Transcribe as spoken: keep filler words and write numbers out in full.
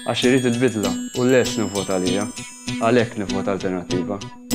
Għax irid il-bidla u les nivvota għalija. Għalhekk nivvota alternattiva.